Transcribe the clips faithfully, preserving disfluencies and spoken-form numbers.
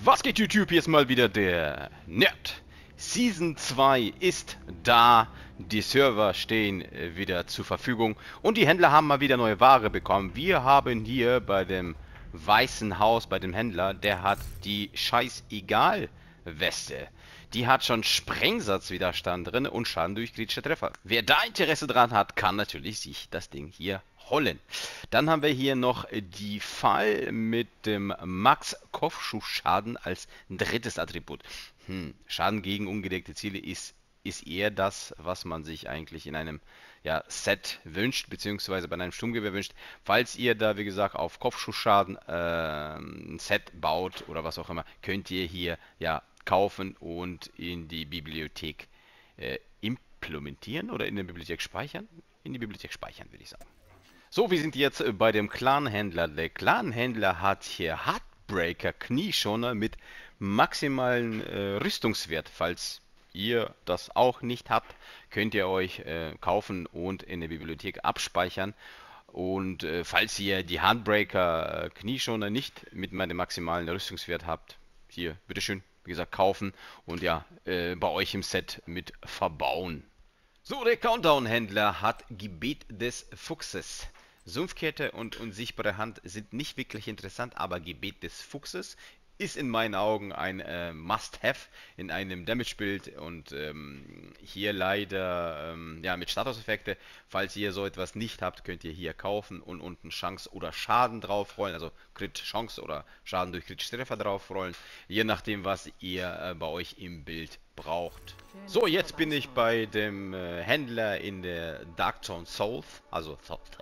Was geht YouTube? Hier ist mal wieder der Nerd. Season zwei ist da, die Server stehen wieder zur Verfügung und die Händler haben mal wieder neue Ware bekommen. Wir haben hier bei dem Weißen Haus, bei dem Händler, der hat die Scheißegal-Weste. Die hat schon Sprengsatzwiderstand drin und Schaden durch kritische Treffer. Wer da Interesse dran hat, kann natürlich sich das Ding hier holen. Dann haben wir hier noch die Fall mit dem Max Kopfschuss-Schaden als drittes Attribut. Hm, Schaden gegen ungedeckte Ziele ist, ist eher das, was man sich eigentlich in einem ja, Set wünscht, beziehungsweise bei einem Sturmgewehr wünscht. Falls ihr da, wie gesagt, auf Kopfschussschaden äh, ein Set baut oder was auch immer, könnt ihr hier ja kaufen und in die Bibliothek äh, implementieren oder in der Bibliothek speichern? In die Bibliothek speichern, würde ich sagen. So, wir sind jetzt bei dem Clan-Händler. Der Clan-Händler hat hier Heartbreaker Knieschoner mit maximalen äh, Rüstungswert. Falls ihr das auch nicht habt, könnt ihr euch äh, kaufen und in der Bibliothek abspeichern. Und äh, falls ihr die Heartbreaker äh, Knieschoner nicht mit meinem maximalen Rüstungswert habt, hier, bitteschön, wie gesagt, kaufen und ja, äh, bei euch im Set mit verbauen. So, der Countdown-Händler hat Gebet des Fuchses. Sumpfkette und unsichtbare Hand sind nicht wirklich interessant, aber Gebet des Fuchses ist in meinen Augen ein äh, Must-Have in einem Damage-Bild und ähm, hier leider ähm, ja, mit Statuseffekte. Falls ihr so etwas nicht habt, könnt ihr hier kaufen und unten Chance oder Schaden draufrollen, also Crit-Chance oder Schaden durch kritische Treffer draufrollen, je nachdem, was ihr äh, bei euch im Bild braucht. So, jetzt bin ich bei dem äh, Händler in der Darkzone South, also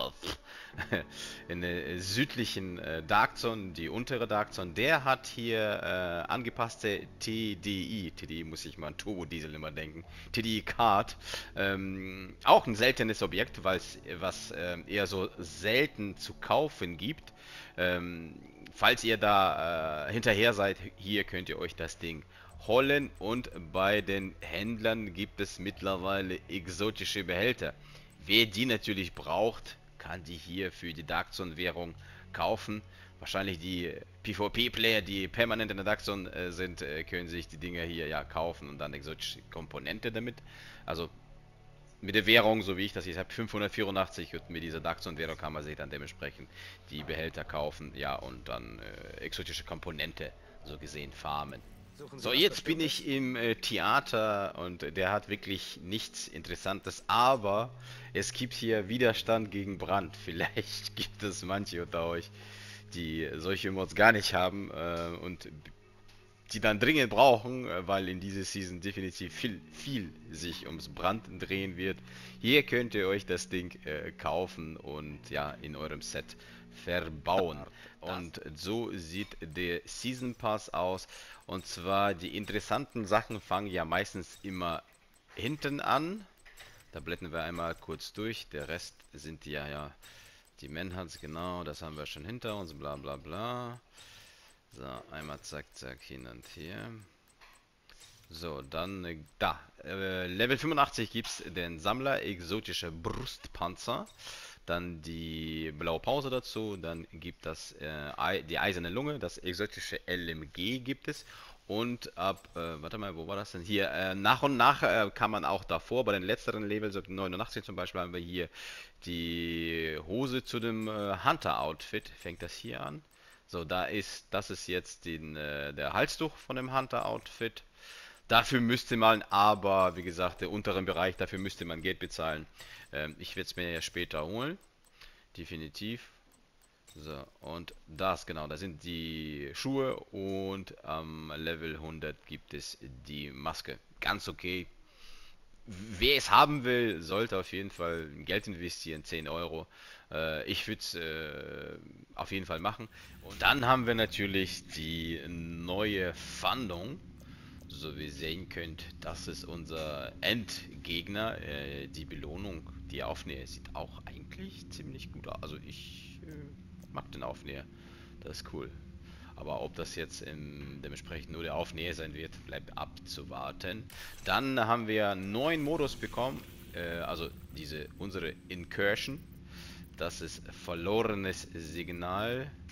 in der südlichen äh, Darkzone, die untere Darkzone. Der hat hier äh, angepasste T D I, T D I muss ich mal an Turbodiesel immer denken, T D I-Card, ähm, auch ein seltenes Objekt, weil es was äh, eher so selten zu kaufen gibt. Ähm, falls ihr da äh, hinterher seid, hier könnt ihr euch das Ding holen und bei den Händlern gibt es mittlerweile exotische Behälter. Wer die natürlich braucht, kann die hier für die Darkzone-Währung kaufen. Wahrscheinlich die PvP-Player, die permanent in der Darkzone äh, sind, äh, können sich die Dinger hier ja kaufen und dann exotische Komponente damit. Also mit der Währung, so wie ich das jetzt habe, fünfhundertvierundachtzig und mit dieser Darkzone-Währung kann man sich dann dementsprechend die Behälter kaufen, ja, und dann äh, exotische Komponente so gesehen farmen. So, jetzt bin ich im äh, Theater und äh, der hat wirklich nichts Interessantes, aber es gibt hier Widerstand gegen Brand. Vielleicht gibt es manche unter euch, die solche Mods gar nicht haben äh, und die dann dringend brauchen, äh, weil in dieser Season definitiv viel, viel sich ums Brand drehen wird. Hier könnt ihr euch das Ding äh, kaufen und ja, in eurem Set verbauen. Und so sieht der Season Pass aus. Und zwar die interessanten Sachen fangen ja meistens immer hinten an. Da blättern wir einmal kurz durch. Der Rest sind ja ja die Manhunts, genau, das haben wir schon hinter uns, bla bla bla. So, einmal zack zack hin und her. So, dann äh, da. Äh, Level fünfundachtzig gibt es den Sammler, exotische Brustpanzer. Dann die blaue Pause dazu, dann gibt das äh, die eiserne Lunge, das exotische L M G gibt es. Und ab, äh, warte mal, wo war das denn? Hier, äh, nach und nach äh, kann man auch davor, bei den letzteren Levels, so neunundachtzig zum Beispiel, haben wir hier die Hose zu dem äh, Hunter-Outfit. Fängt das hier an? So, da ist, das ist jetzt den, äh, der Halstuch von dem Hunter-Outfit. Dafür müsste man aber, wie gesagt, der unteren Bereich, dafür müsste man Geld bezahlen. Ähm, ich werde es mir ja später holen. Definitiv. So, und das, genau, da sind die Schuhe und am Level hundert gibt es die Maske. Ganz okay. Wer es haben will, sollte auf jeden Fall Geld investieren, zehn Euro. Äh, ich würde es äh, auf jeden Fall machen. Und dann haben wir natürlich die neue Fahndung. So wie ihr sehen könnt, das ist unser Endgegner. Äh, die Belohnung, die Aufnäher sieht auch eigentlich ziemlich gut aus. Also ich äh, mag den Aufnäher. Das ist cool. Aber ob das jetzt im, dementsprechend nur der Aufnäher sein wird, bleibt abzuwarten. Dann haben wir einen neuen Modus bekommen. Äh, also diese unsere Incursion. Das ist verlorenes Signal.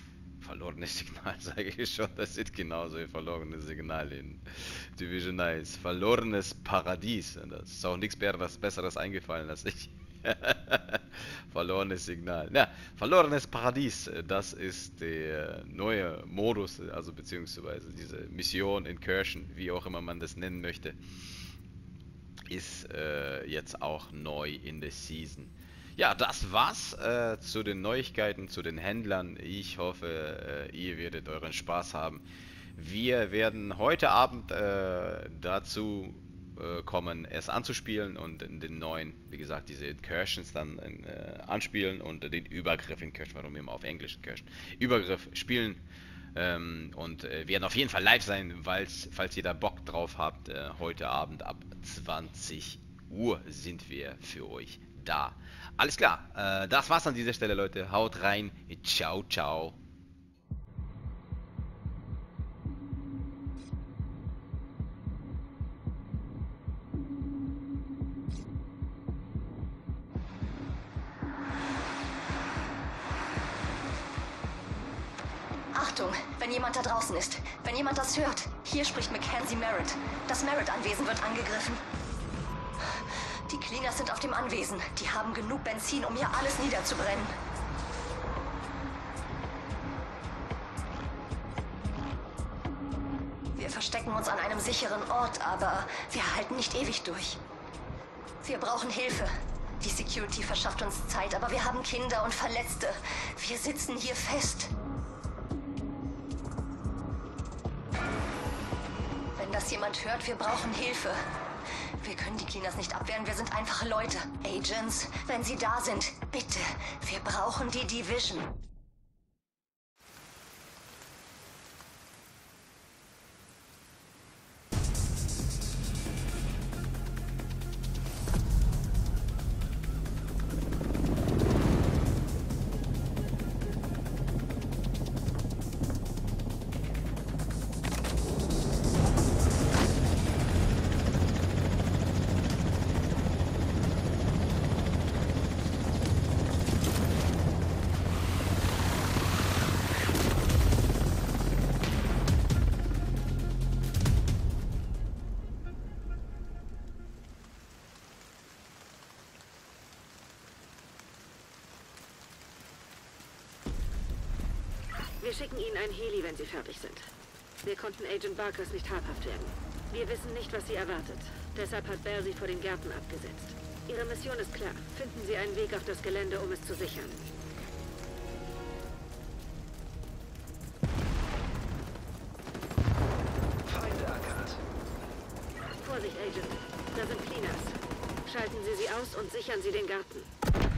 Verlorenes Signal, sage ich schon. Das sieht genauso wie verlorenes Signal in Division eins. Verlorenes Paradies. Das ist auch nichts Besseres eingefallen als ich. Verlorenes Signal. Ja, verlorenes Paradies. Das ist der neue Modus, also beziehungsweise diese Mission, Incursion, wie auch immer man das nennen möchte, ist äh, jetzt auch neu in der Season. Ja, das war's äh, zu den Neuigkeiten, zu den Händlern. Ich hoffe, äh, ihr werdet euren Spaß haben. Wir werden heute Abend äh, dazu äh, kommen, es anzuspielen und in den neuen, wie gesagt, diese Incursions dann äh, anspielen und den Übergriff Incursion, warum immer auf Englisch Incursion, Übergriff spielen. Ähm, und äh, werden auf jeden Fall live sein, weil's, falls ihr da Bock drauf habt. Äh, heute Abend ab zwanzig Uhr sind wir für euch da. Alles klar, äh, das war's an dieser Stelle, Leute. Haut rein. Ciao, ciao. Achtung, wenn jemand da draußen ist, wenn jemand das hört, hier spricht Mackenzie Merritt. Das Merritt-Anwesen wird angegriffen. Die Cleaners sind auf dem Anwesen. Die haben genug Benzin, um hier alles niederzubrennen. Wir verstecken uns an einem sicheren Ort, aber wir halten nicht ewig durch. Wir brauchen Hilfe. Die Security verschafft uns Zeit, aber wir haben Kinder und Verletzte. Wir sitzen hier fest. Wenn das jemand hört, wir brauchen Hilfe. Wir können die Cleaners nicht abwehren, wir sind einfache Leute. Agents, wenn sie da sind, bitte, wir brauchen die Division. Wir schicken Ihnen ein Heli, wenn Sie fertig sind. Wir konnten Agent Barkers nicht habhaft werden. Wir wissen nicht, was Sie erwartet. Deshalb hat Bell Sie vor den Gärten abgesetzt. Ihre Mission ist klar. Finden Sie einen Weg auf das Gelände, um es zu sichern. Feinde erkannt. Vorsicht, Agent. Da sind Cleaners. Schalten Sie sie aus und sichern Sie den Garten.